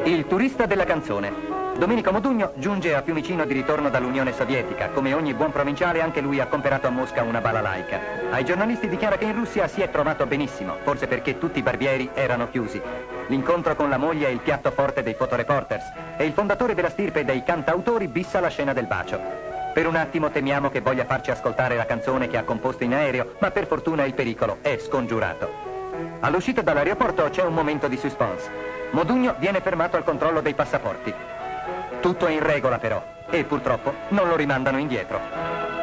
Il turista della canzone. Domenico Modugno giunge a Fiumicino di ritorno dall'Unione Sovietica. Come ogni buon provinciale, anche lui ha comperato a Mosca una balalaica. Ai giornalisti dichiara che in Russia si è trovato benissimo, forse perché tutti i barbieri erano chiusi. L'incontro con la moglie è il piatto forte dei fotoreporters e il fondatore della stirpe dei cantautori bissa la scena del bacio. Per un attimo temiamo che voglia farci ascoltare la canzone che ha composto in aereo, ma per fortuna il pericolo è scongiurato. All'uscita dall'aeroporto c'è un momento di suspense. Modugno viene fermato al controllo dei passaporti. Tutto è in regola però, e purtroppo non lo rimandano indietro.